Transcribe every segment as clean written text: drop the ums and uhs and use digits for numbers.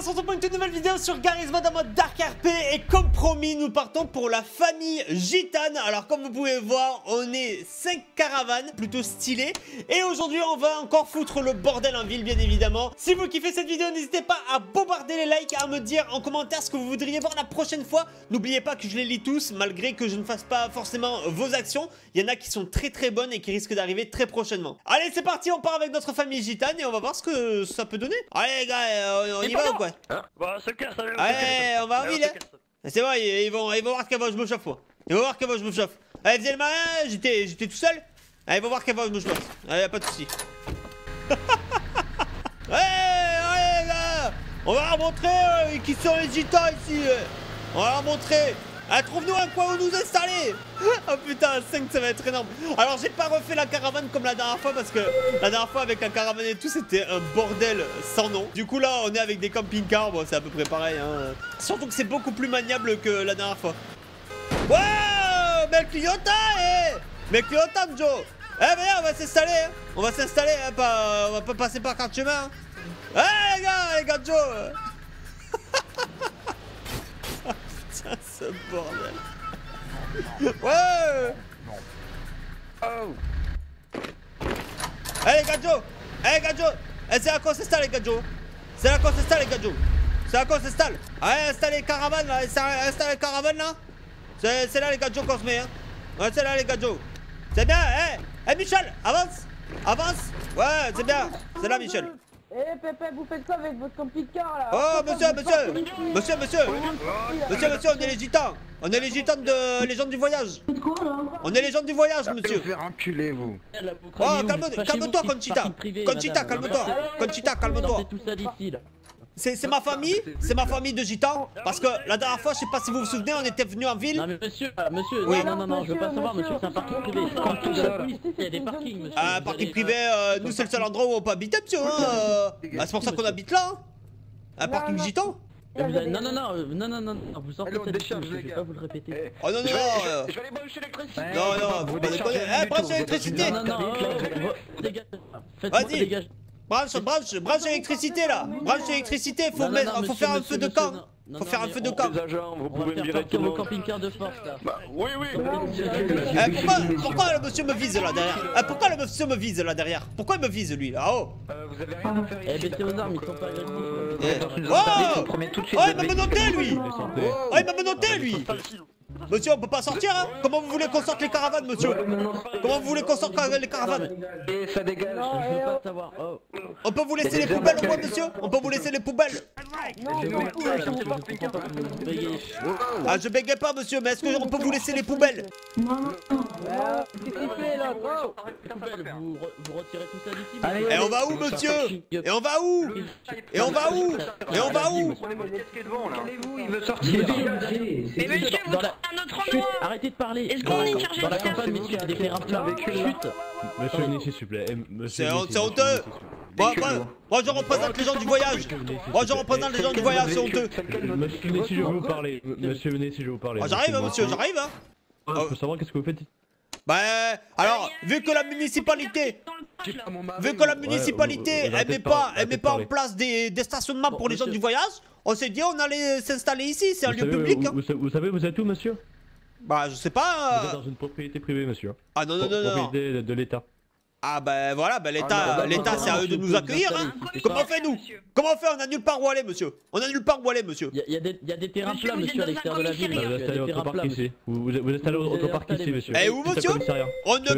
on se retrouve pour une toute nouvelle vidéo sur Garry's Mod en mode Dark RP. Et comme promis, nous partons pour la famille gitane. Alors comme vous pouvez voir, on est 5 caravanes, plutôt stylées. Et aujourd'hui, on va encore foutre le bordel en ville, bien évidemment. Si vous kiffez cette vidéo, n'hésitez pas à bombarder les likes, à me dire en commentaire ce que vous voudriez voir la prochaine fois. N'oubliez pas que je les lis tous, malgré que je ne fasse pas forcément vos actions. Il y en a qui sont très bonnes et qui risquent d'arriver très prochainement. Allez, c'est parti, on part avec notre famille gitane et on va voir ce que ça peut donner. Allez les gars, on y va ou quoi? Bah, se casse, allez, allez, on va en ville, hein. C'est bon, ils vont voir qu'avant je me chauffe, moi. Ils vont voir qu'avant je me chauffe. Allez, faisez le malin, j'étais tout seul. Allez, ils vont voir qu'avant je me chauffe. Allez, y'a pas de soucis. Allez, les gars, on va leur montrer qui sont les gitans ici. On va leur montrer. Allez, trouve-nous un coin où nous installer. Oh putain, 5 ça va être énorme. Alors j'ai pas refait la caravane comme la dernière fois, parce que la dernière fois avec la caravane et tout c'était un bordel sans nom. Du coup là on est avec des camping-cars, bon c'est à peu près pareil hein. Surtout que c'est beaucoup plus maniable que la dernière fois. Wow, mais Cliota, mais Cliota Joe. Eh viens, on va s'installer hein. On va s'installer hein, on va pas passer par carte chemin hein. Les gars Joe. Putain, ce bordel. Ouais. Oh. Allez les gadjo. C'est à quoi s'installe les gadjo. C'est à quoi s'installe les gadjo. C'est à quoi s'installe. Allez, installez les caravanes là. Installez les caravanes là. C'est là les gadjo qu'on se met hein. Ouais, c'est là les gadjo. C'est bien. Michel, avance. Ouais, c'est bien. C'est là Michel. Eh Pépé, vous faites quoi avec votre camping-car là? Oh monsieur, on est les gitans. On est les gitans de les gens du voyage. On est les gens du voyage, monsieur. Vous faire enculer, vous. Oh, calme-toi, Conchita, calme-toi. C'est ma famille de gitans. Parce que la dernière fois, je sais pas si vous vous souvenez, on était venus en ville. Non mais monsieur, oui. non, je veux pas savoir, monsieur, c'est un parking privé. Comme tout ça, il y a des parkings, monsieur. Un parking privé, nous c'est le seul endroit où on peut habiter, monsieur. C'est pour ça qu'on habite là. Un parking gitan. Non, vous sortez de cette je vais pas vous le répéter. Oh non, Je vais aller brancher l'électricité. Non, vous déconnez. Branche l'électricité. Dégage. Vas-y. Branche l'électricité là. Branche l'électricité, faut faire un feu de camp. Faut faire un feu de camp. Vous pouvez me virer tout le vos monde. camping-cars de force là. Bah, oui. Pourquoi le monsieur me vise là derrière? Pourquoi le monsieur me vise là derrière? Pourquoi il me vise lui là? Oh. Vous avez rien à faire ici. Baissez vos armes, ils sont pas agressifs. Oh, il m'a menotté lui. Monsieur, on peut pas sortir hein? Comment vous voulez qu'on sorte les caravanes, monsieur? Comment vous voulez qu'on sorte les caravanes? Et ça dégage. Je veux pas savoir. On peut vous laisser les poubelles au moins, monsieur? On peut vous laisser les poubelles? Ah, je bégaye pas, monsieur, mais est-ce qu'on peut vous laisser les poubelles? Vous retirez tout ça d'ici. Et on va où, monsieur? Et on va où? Calmez-vous, il veut sortir. Mais monsieur, vous trouvez un autre endroit. Arrêtez de parler. Est-ce qu'on est chargé dans la de faire? campagne, monsieur, il y a des terrains plats. Chut. Monsieur, venez ici, s'il vous plaît. C'est honteux. Moi, je représente les gens du voyage. C'est honteux. Monsieur, venez ici, je vais vous parler. J'arrive, monsieur, j'arrive. Je peux savoir qu'est-ce que vous faites? Bah, alors, vu que la municipalité, elle met pas en place des stationnements pour les gens du voyage, on s'est dit on allait s'installer ici, c'est un lieu public. Vous savez, vous êtes où, monsieur? Bah, je sais pas. Vous êtes dans une propriété privée, monsieur. Ah non. Propriété de l'État. Ah bah voilà, l'État, c'est à eux de nous accueillir hein. Comment on fait nous? Comment on fait? On a nulle part où aller, monsieur. Il y a des terrains plats, monsieur, à l'extérieur de la ville. Vous installez votre parc ici. Vous installez votre parc ici, monsieur. Et où, monsieur? On ne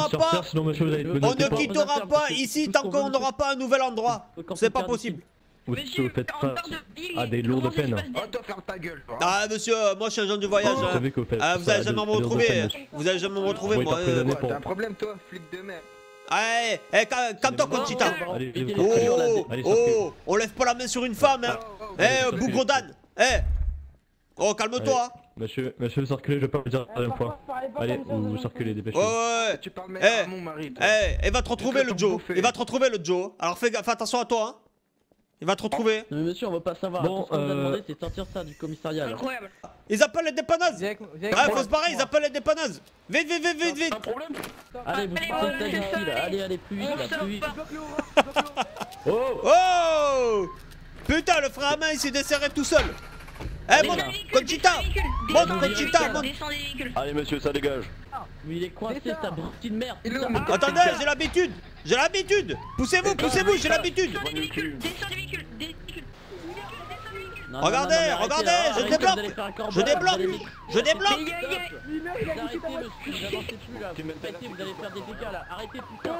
quittera pas ici tant qu'on n'aura pas un nouvel endroit. C'est pas possible. Vous faites face à des lourdes peines. Oh, toi, ferme ta gueule. Ah, monsieur, moi je suis un genre du voyage. Vous allez jamais me retrouver. Moi. T'as un problème, toi, flic de merde. Allez, calme-toi, Conchita. Oh, on lève pas la main sur une femme, hein. Bougre d'âne. Oh, calme-toi. Monsieur, circulez, je vais pas vous dire la deuxième fois. Allez, vous circulez, dépêchez-vous. Ouais. Tu parles même à mon mari. Il va te retrouver le Joe. Alors fais attention à toi, hein. Il va te retrouver. Non mais monsieur, on va pas savoir. Bon, tout ce qu'on nous a demandé, c'est de sortir ça du commissariat. Incroyable. Ils appellent les dépanneuses. Faut se barrer, ils appellent les dépanneuses. Vite. Allez, vous sortez ça d'ici là. Allez, plus vite là, plus vite. Oh. Putain, le frein à main il s'est desserré tout seul. Eh monte, Conchita. Monte, Conchita, monte. Allez monsieur, ça dégage. Mais il est coincé, ta petite merde. Attendez, j'ai l'habitude. J'ai l'habitude. Poussez-vous, poussez-vous, j'ai l'habitude. Descends du véhicule, descends du véhicule. Regardez, regardez, je débloque. Je débloque. Je débloque. Arrêtez monsieur, vous avancez plus là. Arrêtez, vous allez faire des dégâts là. Arrêtez putain.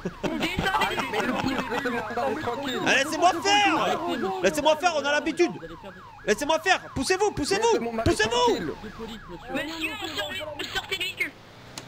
Laissez-moi faire. Laissez-moi faire, on a l'habitude. Laissez-moi faire. Poussez-vous, poussez-vous. Poussez-vous. Monsieur, sortez du véhicule.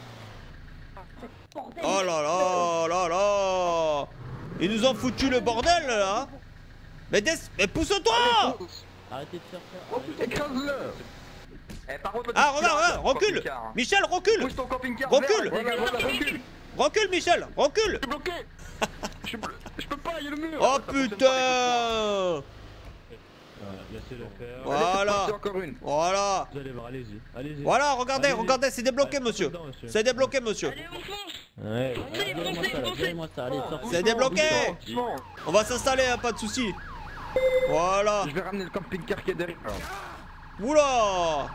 Oh là là là là. Ils nous ont foutu le bordel là. Mais pousse-toi. Arrêtez de faire ça. Écrase-le. Ah regarde, recule. Michel, recule. Pousse ton camping-car. Recule. Recule. Recule Michel, recule. Je suis bloqué. Je peux pas, il y a le mur. Oh putain. Laissez-le faire. Voilà. Encore une. Voilà. Vous allez voir, allez-y. Allez-y. Voilà, regardez, regardez, c'est débloqué monsieur. C'est débloqué monsieur. Allez, on fonce. Ouais. Virez-moi ça, allez, sortez. C'est débloqué. On va s'installer, hein, pas de soucis. Voilà. Je vais ramener le camping-car qui est derrière. Oula.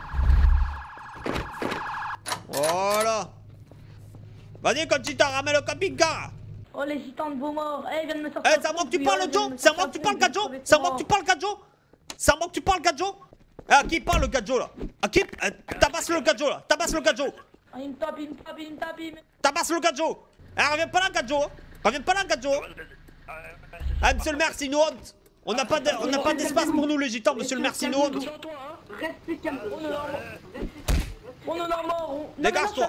Voilà. Vas-y, Conchita, ramène le camping-car. Oh les gitans de vos morts. Eh, viens de me sortir. Eh, c'est à moi que tu parles, Joe. C'est à moi que tu parles, Gadjo. C'est à moi que tu parles, Gadjo. C'est à moi que tu parles, Gadjo. Eh, à qui parle le Gadjo là? À qui? Tabasse le Gadjo là. Tabasse le Gadjo. Ah, il me tape, il me tape, il me tape, il me... Tabasse le Gadjo. Eh, reviens pas là, Gadjo. Reviens pas là, Gadjo. Ah, monsieur le maire, c'est une honte. On n'a pas d'espace pour nous, les gitans, monsieur le maire, c'est une honte. Restez calme. On en a mort. Dégage-toi.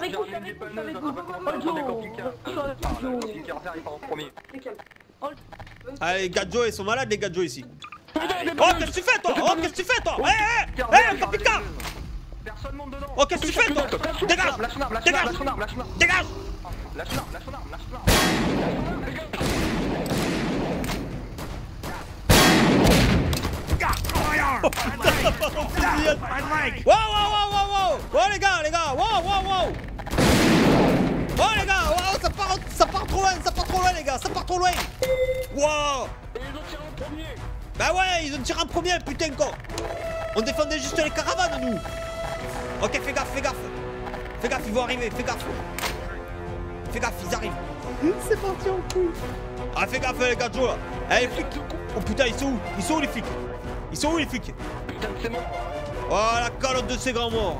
Allez, Gadjo, ils sont malades, les Gadjo ici. Oh, qu'est-ce que tu fais, toi? Oh, qu'est-ce que tu fais, toi? Hé, camping-car. Personne monte dedans. Oh, qu'est-ce que tu fais, toi? Dégage. Dégage. Dégage. Lâche l'arme, lâche l'arme, lâche l'arme. Wow, wow, wow, wow. Oh, les gars, wow, wow, wow. Oh, les gars, wow, ça part trop loin, les gars, ça part trop loin. Wow. Ils ont tiré en premier. Bah ouais, ils ont tiré en premier, putain, con. On défendait juste les caravanes, nous. Ok, fais gaffe, fais gaffe. Fais gaffe, ils vont arriver, fais gaffe. Fais gaffe, ils arrivent. C'est parti en couille. Ah, fais gaffe, les gars, Joe, là. Eh, les flics. Oh putain, ils sont où? Ils sont où, les flics? Ils sont où, les flics? Putain, c'est mort. Oh, la calotte de ces grands morts.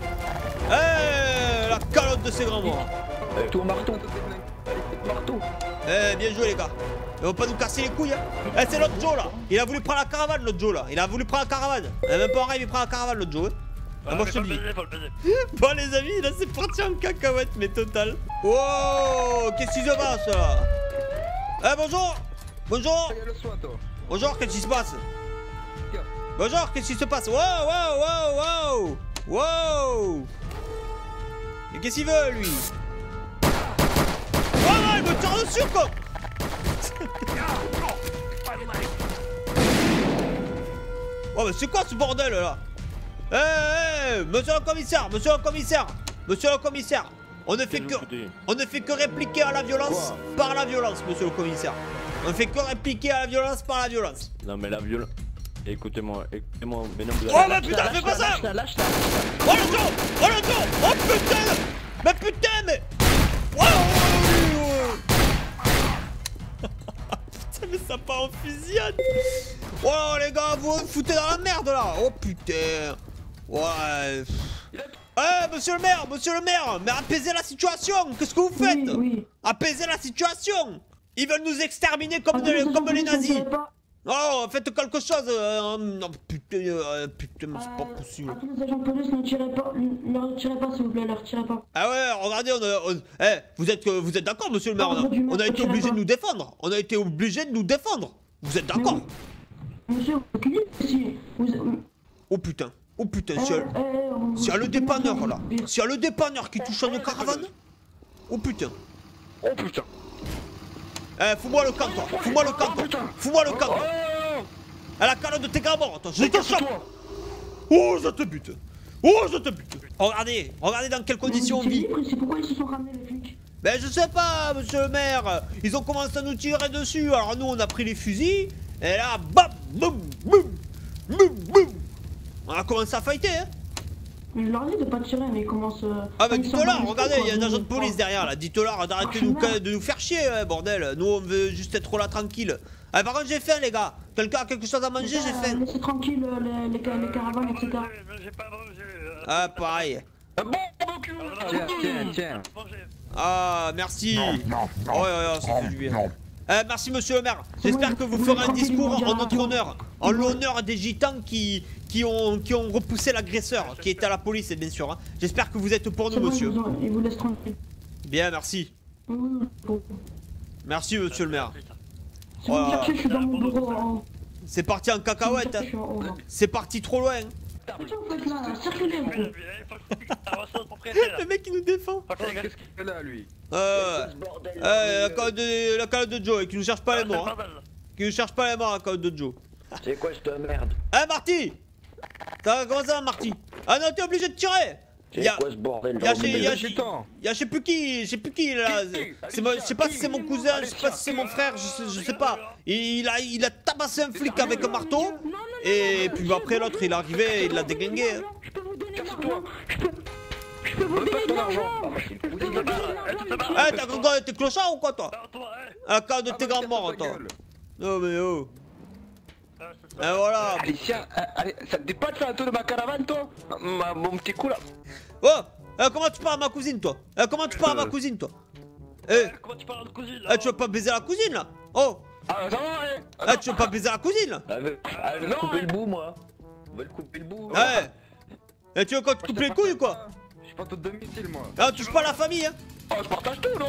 Eh, la calotte de ces grands morts. Tout au marteau. Marteau. Eh, bien joué, les gars. Ils vont pas nous casser les couilles, hein. Eh, c'est l'autre Joe, là. Il a voulu prendre la caravane, l'autre Joe, là. Il a voulu prendre la caravane. Même pas en rêve, il prend la caravane, l'autre Joe, hein. Ah, moi, je te le dis. Bon, les amis, là, c'est parti en cacahuète, mais total. Wow, qu'est-ce qui se passe, là? Eh, bonjour. Bonjour. Bonjour, qu'est-ce qui se passe? Bonjour, qu'est-ce qui se passe? Wow, wow, wow, wow. Wow. Et qu'est-ce qu'il veut, lui? Oh non, il me tire dessus, quoi. Oh, mais c'est quoi ce bordel, là? Eh, monsieur le commissaire, monsieur le commissaire, monsieur le commissaire. On ne fait que répliquer à la violence par la violence, monsieur le commissaire. On ne fait que répliquer à la violence par la violence. Non, mais la violence... Écoutez-moi, mais non, vous avez... Oh, mais putain, fais pas ça! Oh, le Joe! Oh, le Joe! Oh, putain! Mais putain, mais... Oh, putain, mais ça part en fusillade! Oh, les gars, vous vous foutez dans la merde, là! Oh, putain! Ouais... Eh, monsieur le maire, mais apaisez la situation! Qu'est-ce que vous faites? Oui. Apaisez la situation! Ils veulent nous exterminer comme les nazis! Oh, faites quelque chose! Non, putain, mais c'est pas possible. Attendez, les agents de police, ne retirez pas, s'il vous plaît, ne retirez pas. Ah ouais, regardez, vous êtes d'accord, monsieur le maire? On a été obligé de nous défendre. On a été obligé de nous défendre. Vous êtes d'accord? Monsieur, vous ici. Oh putain, s'il y a le dépanneur là, s'il y a le dépanneur qui touche à une caravane. Oh putain. Oh putain. Eh, fous-moi le camp, toi. Fous-moi le camp, toi. Fous-moi le camp, toi. À la calotte de tes gamins, toi. Je te chope. Oh, je te bute. Oh, je te bute. Regardez dans quelles conditions on vit. C'est pourquoi ils se sont ramenés, les flics? Ben, je sais pas, monsieur le maire. Ils ont commencé à nous tirer dessus. Alors, nous, on a pris les fusils. Et là, bam, boum. Boum. Boum. Boum. On a commencé à fighter, hein. Je leur dis de pas tirer, mais ils commencent. Ah bah ils dites-leur, s'en regardez, il y a un battent, agent de police derrière là, dites-leur d'arrêter de nous faire chier, bordel. Nous on veut juste être là tranquille. Ah par contre j'ai faim les gars, quelqu'un a quelque chose à manger, j'ai faim. Laissez tranquille les caravanes, etc. J'ai pas mangé. Ah pareil. Bon, tiens. Ah merci. Ouais, ça fait du bien. Merci monsieur le maire, C'est j'espère bon, que vous vous ferez voulez un discours tranquillement en dire notre un honneur, en l'honneur des gitans qui ont repoussé l'agresseur, qui était à la police bien sûr. Hein. J'espère que vous êtes pour nous C'est bon, monsieur. ils vous laissent tranquille. Bien merci. Bon. Merci monsieur le maire. Si vous me Oh. cherchez, je suis dans mon bureau en. C'est parti en cacahuète. Je suis en haut, là. C'est parti trop loin. Qu'est-ce que vous faites là? Circulez, vous. Le mec il nous défend. Qu'est-ce qu'il fait là, lui? La calotte de Joe, qui nous cherche pas les morts. Hein. Qui nous cherche pas les morts, la calotte de Joe. C'est quoi cette merde? Marty. Comment ça va, Marty? Ah non, t'es obligé de tirer. C'est quoi ce bordel? Y'a je sais plus qui là. Je sais pas si c'est mon cousin, je sais pas si c'est mon frère, je sais pas. Il a tabassé un flic avec un marteau. Et puis après l'autre il est arrivé, il l'a déglingué. Hein. Je peux vous donner de l'argent. Je peux vous donner de l'argent. T'es clochard ou quoi toi? À cause de tes grands morts toi. Non mais oh. Et voilà. Allez, tiens, allez, ça te dépasse ça un peu de ma caravane, toi? Mon petit coup là. Oh, comment tu parles à ma cousine toi? Comment tu parles à ma cousine toi? Comment tu parles de cousine là? Tu veux pas baiser la cousine là? Oh. Ah, ça va, Tu veux pas baiser la cousine là? Elle veut couper le bout, moi. On va le couper le bout. Ouais. Et tu veux qu'on te coupe les couilles ou quoi? Je suis pas ton domicile, moi. Ah, touche pas la famille hein. Oh, je partage tout, non?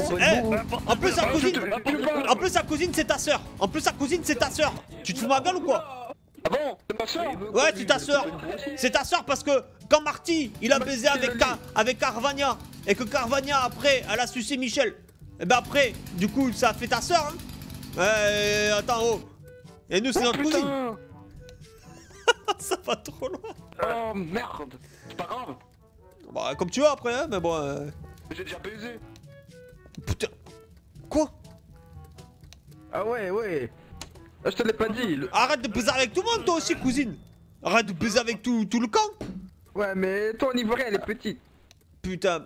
En plus sa cousine c'est ta sœur. En plus sa cousine c'est ta sœur. Tu te fous ma gueule ou quoi? Ah bon? C'est ma soeur? Ouais, c'est ta sœur. C'est ta sœur parce que quand Marty il a baisé avec Carvania et que Carvania après elle a sucé Michel. Et ben après, du coup ça a fait ta sœur hein. Attends oh. Et nous c'est notre cousine. Ça va trop loin. Oh merde. C'est pas grave. Bah comme tu veux après hein, mais bon. J'ai déjà baisé. Putain. Quoi? Ah ouais. Ah, je te l'ai pas dit. Arrête de baiser avec tout le monde toi aussi cousine. Arrête de baiser avec tout le camp. Ouais, mais ton ivoirien elle est petite. Putain.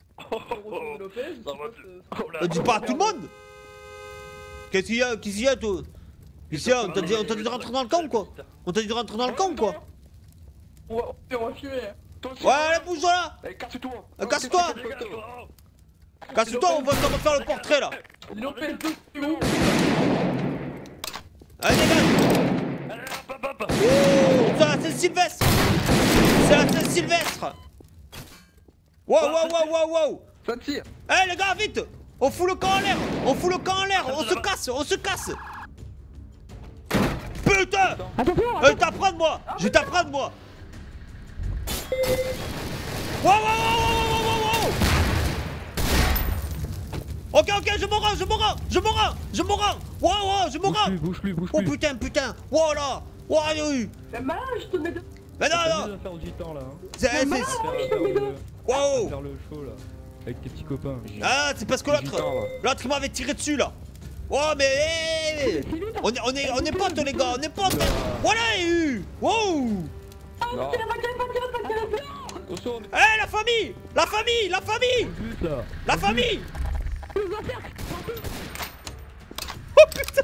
Dis pas à tout le monde. Qu'est-ce qu'il y a toi? Qu'est-ce qu'il y a? On t'a dit de rentrer dans le camp quoi? On t'a dit de rentrer dans le camp quoi? On va fumer. Ouais, allez, bouge-toi là! Allez, casse-toi! Casse-toi! Casse-toi, on va faire le portrait là! Allez, dégage! C'est la Saint-Sylvestre! C'est la Saint-Sylvestre! Wow! Ça tire! Eh les gars, vite! On fout le camp en l'air! On fout le camp en l'air! On se casse! Putain! Je vais t'apprendre moi! Wow! Ok, je me rends! Wow, je me rends! Bouge plus. Oh putain! Voilà! Wow, oui! Mais malin, je te mets deux. Mais non! À faire au gitan là. Hein. C'est... Wow! Faire le show là. Avec tes petits copains. Ah, c'est parce que l'autre il m'avait tiré dessus là! Oh, mais... On est potes les gars, on est potes! Voilà, wow! Non! Eh, la famille! But là. La famille! Oh putain!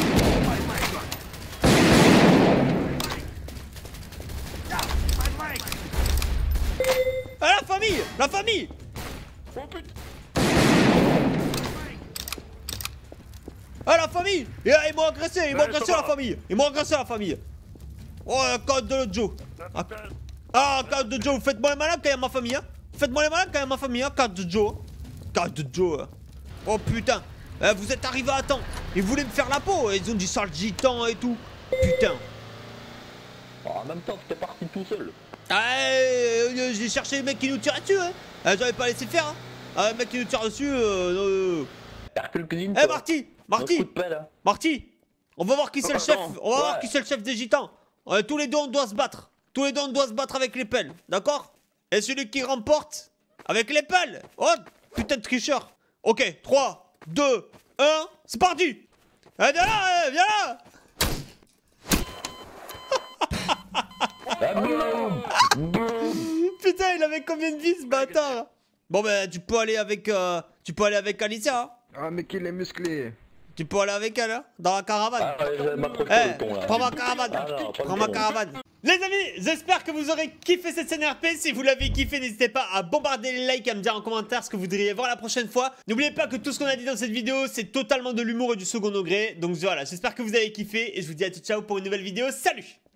Ah, la famille! Oh putain! Ah, la famille! Ils m'ont agressé la famille! Oh, la code de Joe! Code de Joe, faites-moi les malins quand il y a ma famille, hein! Code de Joe! Hein. Oh putain! Vous êtes arrivés à temps! Ils voulaient me faire la peau! Ils ont dit ça le gitan et tout! Putain! En même temps, t'es parti tout seul. J'ai cherché les mecs qui nous tiraient dessus, hein! J'avais pas laissé faire, hein! Le mec qui nous tire dessus, Marty! On va voir qui c'est le chef! On va voir qui c'est le chef des gitans! Tous les deux on doit se battre! Avec les pelles, d'accord? Et celui qui remporte avec les pelles! Oh! Putain de tricheur! Ok, 3, 2, 1, c'est parti! Viens là! Putain, il avait combien de vies ce bâtard? Bon bah tu peux aller avec Alicia, hein. Ah, mais qu'il est musclé. Tu peux aller avec elle, hein, dans la caravane. Ah, ouais, je m'approche Eh, pas le pont là. prends ma caravane. Ah, non, Prends ma caravane. Les amis, j'espère que vous aurez kiffé cette scène RP. Si vous l'avez kiffé, n'hésitez pas à bombarder les likes, à me dire en commentaire ce que vous voudriez voir la prochaine fois. N'oubliez pas que tout ce qu'on a dit dans cette vidéo, c'est totalement de l'humour et du second degré. Donc voilà, j'espère que vous avez kiffé et je vous dis à tout ciao pour une nouvelle vidéo. Salut!